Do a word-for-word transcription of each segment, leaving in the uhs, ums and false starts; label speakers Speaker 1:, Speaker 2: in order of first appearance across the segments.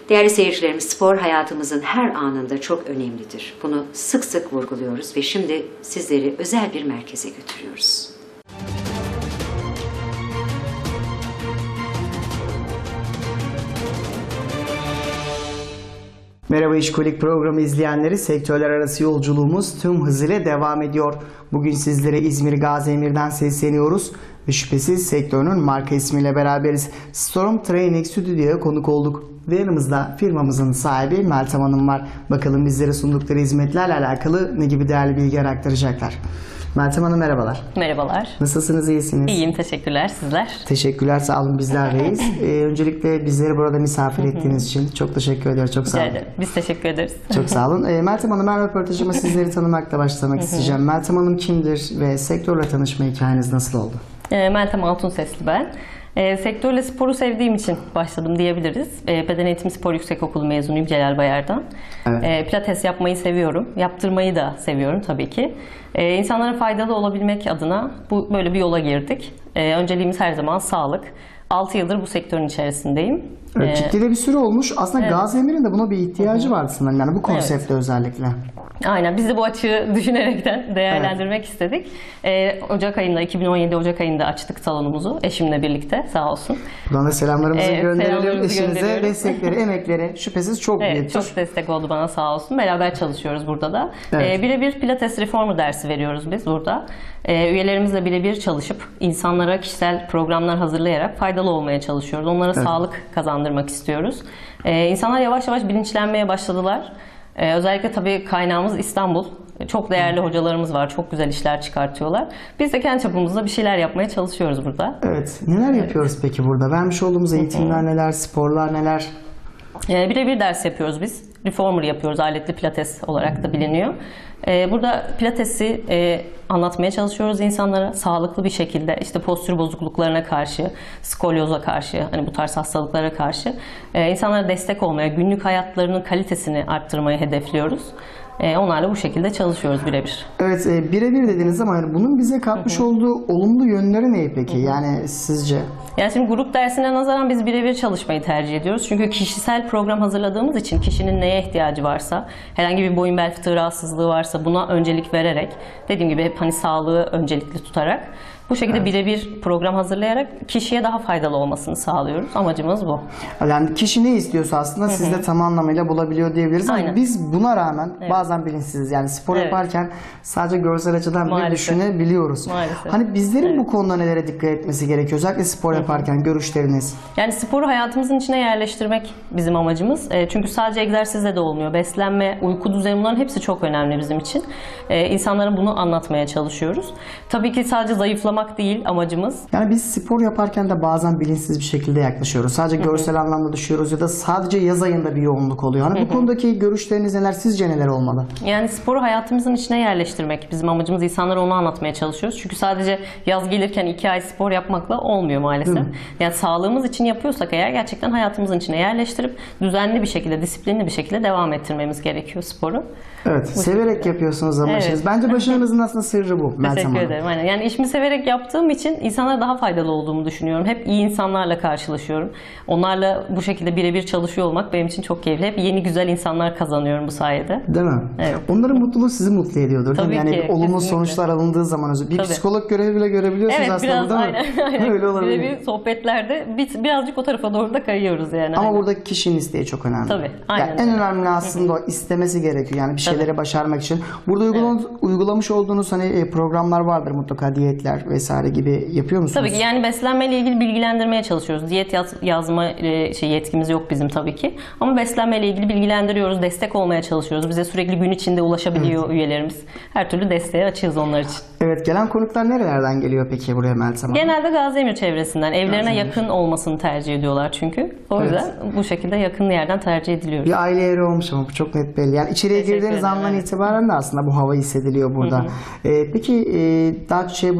Speaker 1: Değerli seyircilerimiz, spor hayatımızın her anında çok önemlidir. Bunu sık sık vurguluyoruz ve şimdi sizleri özel bir merkeze götürüyoruz.
Speaker 2: Merhaba İşkolik programı izleyenleri, sektörler arası yolculuğumuz tüm hızıyla devam ediyor. Bugün sizlere İzmir Gaziemir'den sesleniyoruz ve şüphesiz sektörünün marka ismiyle beraberiz. Storm Training Stüdyo'ya konuk olduk ve yanımızda firmamızın sahibi Meltem Hanım var. Bakalım bizlere sundukları hizmetlerle alakalı ne gibi değerli bilgiler aktaracaklar. Meltem Hanım merhabalar.
Speaker 3: Merhabalar.
Speaker 2: Nasılsınız, iyisiniz?
Speaker 3: İyiyim, teşekkürler. Sizler?
Speaker 2: Teşekkürler, sağ olun, bizler deyiz. ee, öncelikle bizleri burada misafir ettiğiniz için çok teşekkür ediyorum. Çok sağ olun.
Speaker 3: Biz teşekkür ederiz.
Speaker 2: Çok sağ olun. Ee, Meltem Hanım, ben röportajıma sizleri tanımakla başlamak isteyeceğim. Meltem Hanım kimdir ve sektörle tanışma hikayeniz nasıl oldu?
Speaker 3: E, Meltem Altunsesli ben. E, sektörle sporu sevdiğim için başladım diyebiliriz. E, Beden Eğitimi Spor Yüksekokulu mezunuyum Celal Bayar'dan. Evet. E, pilates yapmayı seviyorum. Yaptırmayı da seviyorum tabii ki. E, insanlara faydalı olabilmek adına bu böyle bir yola girdik. E, önceliğimiz her zaman sağlık. altı yıldır bu sektörün içerisindeyim.
Speaker 2: Evet, ciddi de bir süre olmuş. Aslında evet. Gaziemir'in de buna bir ihtiyacı vardı sanırım. Yani bu konseptte evet. özellikle.
Speaker 3: Aynen. Biz de bu açığı düşünerekten değerlendirmek evet. istedik. Ee, Ocak ayında, iki bin on yedi Ocak ayında açtık salonumuzu eşimle birlikte, sağ olsun.
Speaker 2: Buradan da selamlarımızı
Speaker 3: evet,
Speaker 2: gönderelim. Eşinize destekleri, emekleri şüphesiz çok
Speaker 3: evet,
Speaker 2: büyüktür.
Speaker 3: Çok destek oldu bana, sağ olsun. Beraber çalışıyoruz burada da.
Speaker 2: Evet.
Speaker 3: Ee, birebir pilates reformu dersi veriyoruz biz burada. Ee, üyelerimizle birebir çalışıp insanlara kişisel programlar hazırlayarak faydalı olmaya çalışıyoruz. Onlara evet. sağlık kazandırmak istiyoruz. Ee, insanlar yavaş yavaş bilinçlenmeye başladılar. Ee, özellikle tabii kaynağımız İstanbul. Çok değerli hocalarımız var. Çok güzel işler çıkartıyorlar. Biz de kendi çapımızda bir şeyler yapmaya çalışıyoruz burada.
Speaker 2: Evet. Neler evet. yapıyoruz peki burada? Vermiş olduğumuz eğitimler neler, sporlar neler?
Speaker 3: Ee, birebir ders yapıyoruz biz. Reformer yapıyoruz. Aletli pilates olarak da biliniyor. Ee, burada pilatesi e, anlatmaya çalışıyoruz insanlara. Sağlıklı bir şekilde işte postür bozukluklarına karşı, skolyoza karşı, hani bu tarz hastalıklara karşı e, insanlara destek olmaya, günlük hayatlarının kalitesini arttırmayı hedefliyoruz. E, onlarla bu şekilde çalışıyoruz birebir.
Speaker 2: Evet, e, birebir dediğiniz zaman yani bunun bize katmış hı hı. olduğu olumlu yönleri ne peki? Hı hı. Yani sizce?
Speaker 3: Yani şimdi grup dersine nazaran biz birebir çalışmayı tercih ediyoruz. Çünkü kişisel program hazırladığımız için kişinin neye ihtiyacı varsa, herhangi bir boyun bel fıtığı rahatsızlığı varsa buna öncelik vererek, dediğim gibi hep hani sağlığı öncelikli tutarak bu şekilde evet. birebir program hazırlayarak kişiye daha faydalı olmasını sağlıyoruz. Amacımız bu. Yani
Speaker 2: kişi ne istiyorsa aslında sizde tam anlamıyla bulabiliyor diyebiliriz. Aynen. Ama biz buna rağmen evet. bazen bilinçsiziz. Yani spor evet. yaparken sadece görsel açıdan bile düşünebiliyoruz. Maalesef. Hani bizlerin evet. bu konuda nelere dikkat etmesi gerekiyor? Özellikle spor Hı-hı. yaparken görüşleriniz.
Speaker 3: Yani sporu hayatımızın içine yerleştirmek bizim amacımız. E, çünkü sadece egzersizle de olmuyor. Beslenme, uyku düzeni, bunların hepsi çok önemli bizim için. E, insanlara bunu anlatmaya çalışıyoruz. Tabii ki sadece zayıflamak değil amacımız.
Speaker 2: Yani biz spor yaparken de bazen bilinçsiz bir şekilde yaklaşıyoruz. Sadece Hı-hı. görsel anlamda düşüyoruz ya da sadece yaz ayında bir yoğunluk oluyor. Hani Hı-hı. bu konudaki görüşleriniz neler? Sizce neler olmalı?
Speaker 3: Yani sporu hayatımızın içine yerleştirmek bizim amacımız. İnsanlara onu anlatmaya çalışıyoruz. Çünkü sadece yaz gelirken iki ay spor yapmakla olmuyor maalesef. Hı-hı. Yani sağlığımız için yapıyorsak eğer gerçekten hayatımızın içine yerleştirip düzenli bir şekilde, disiplinli bir şekilde devam ettirmemiz gerekiyor sporu.
Speaker 2: Evet. Bu severek şekilde yapıyorsunuz ama evet. Bence başarınızın aslında sırrı bu.
Speaker 3: Teşekkür ederim. Aynen. Yani işimi severek yaptığım için insanlara daha faydalı olduğumu düşünüyorum. Hep iyi insanlarla karşılaşıyorum. Onlarla bu şekilde birebir çalışıyor olmak benim için çok keyifli. Hep yeni güzel insanlar kazanıyorum bu sayede.
Speaker 2: Değil mi? Evet. Onların mutluluğu sizi mutlu ediyordur.
Speaker 3: Tabii
Speaker 2: yani
Speaker 3: ki.
Speaker 2: Olumlu sonuçlar alındığı zaman bir Tabii. psikolog görevi bile görebiliyorsunuz
Speaker 3: evet,
Speaker 2: aslında.
Speaker 3: Biraz,
Speaker 2: değil
Speaker 3: aynen,
Speaker 2: mi?
Speaker 3: aynen.
Speaker 2: Öyle olabilir.
Speaker 3: Birebir sohbetlerde birazcık o tarafa doğru da kayıyoruz yani.
Speaker 2: Ama
Speaker 3: aynen.
Speaker 2: burada kişinin isteği çok önemli.
Speaker 3: Tabii. Aynen.
Speaker 2: Yani en önemli aslında o istemesi gerekiyor. Yani bir şeyleri Tabii. başarmak için. Burada uygulamış, evet. uygulamış olduğunuz hani programlar vardır mutlaka, diyetler vesaire gibi yapıyor musunuz?
Speaker 3: Tabii ki, yani beslenmeyle ilgili bilgilendirmeye çalışıyoruz. Diyet yaz, yazma şey yetkimiz yok bizim tabii ki. Ama beslenmeyle ilgili bilgilendiriyoruz, destek olmaya çalışıyoruz. Bize sürekli gün içinde ulaşabiliyor evet. üyelerimiz. Her türlü desteğe açığız onlar için.
Speaker 2: Evet, gelen konuklar nerelerden geliyor peki buraya Meltem Hanım?
Speaker 3: Genelde Gaziemir çevresinden. Evlerine Gaziemir. yakın olmasını tercih ediyorlar çünkü. O yüzden evet. bu şekilde yakın yerden tercih ediliyoruz.
Speaker 2: Bir aile yeri olmuş ama bu çok net belli. Yani içeriye
Speaker 3: Teşekkür
Speaker 2: girdiğiniz
Speaker 3: ederim.
Speaker 2: andan itibaren de aslında bu hava hissediliyor burada. Hı hı. Ee, peki e, daha şey burnundayız.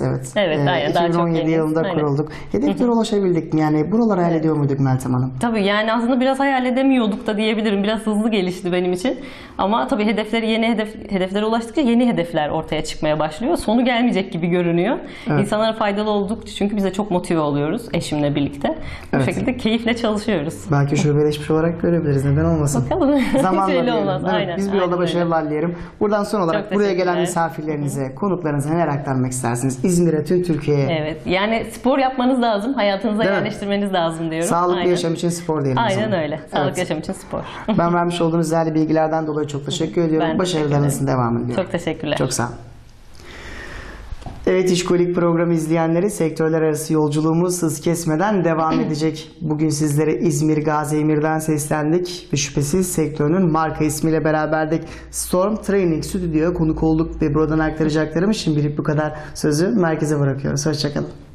Speaker 2: yeniyiz, evet.
Speaker 3: Evet,
Speaker 2: Ee,
Speaker 3: aynen, daha çok
Speaker 2: iki bin on yedi
Speaker 3: yeniyiz.
Speaker 2: yılında
Speaker 3: Aynen.
Speaker 2: kurulduk. Hedeflere ulaşabildik mi? Yani buraları hayal ediyor muyduk Meltem Hanım?
Speaker 3: Tabii yani aslında biraz hayal edemiyorduk da diyebilirim. Biraz hızlı gelişti benim için. Ama tabii hedefleri yeni hedef hedeflere ulaştıkça yeni hedefler ortaya çıkmaya başlıyor. Sonu gelmeyecek gibi görünüyor.
Speaker 2: Evet.
Speaker 3: İnsanlara faydalı oldukça çünkü biz de çok motive oluyoruz eşimle birlikte. Bu
Speaker 2: Evet.
Speaker 3: şekilde keyifle çalışıyoruz.
Speaker 2: Belki şubeleşmiş olarak görebiliriz. Neden olmasın?
Speaker 3: Bakalım.
Speaker 2: Zamanla
Speaker 3: Şöyle
Speaker 2: diyelim.
Speaker 3: olmaz.
Speaker 2: Evet,
Speaker 3: Aynen.
Speaker 2: Biz bir yolda
Speaker 3: Aynen öyle.
Speaker 2: başarılar dilerim. Buradan son olarak
Speaker 3: Çok
Speaker 2: buraya gelen
Speaker 3: teşekkürler.
Speaker 2: misafirlerinize, konuklarınıza neler aktarmak istersiniz? İzmir'e, tüm Türkiye'ye.
Speaker 3: Evet. Yani spor yapmanız lazım. Hayatınıza
Speaker 2: Değil mi?
Speaker 3: yerleştirmeniz lazım diyorum.
Speaker 2: Sağlıklı
Speaker 3: Aynen.
Speaker 2: yaşam için spor diyelim. o
Speaker 3: Aynen
Speaker 2: zaman.
Speaker 3: öyle. Sağlıklı
Speaker 2: Evet.
Speaker 3: yaşam için spor.
Speaker 2: Ben vermiş olduğunuz değerli bilgilerden dolayı çok teşekkür ediyorum.
Speaker 3: Ben
Speaker 2: Başarılarınızın devamını diliyorum.
Speaker 3: Çok teşekkürler.
Speaker 2: Çok sağ olun. Evet, İşkolik programı izleyenleri, sektörler arası yolculuğumuz hız kesmeden devam edecek. Bugün sizlere İzmir Gazi Emir'den seslendik ve şüphesiz sektörünün marka ismiyle beraberdik. Storm Training Stüdyo'ya konuk olduk ve buradan aktaracaklarım şimdilik bu kadar. Sözü merkeze bırakıyoruz. Hoşçakalın.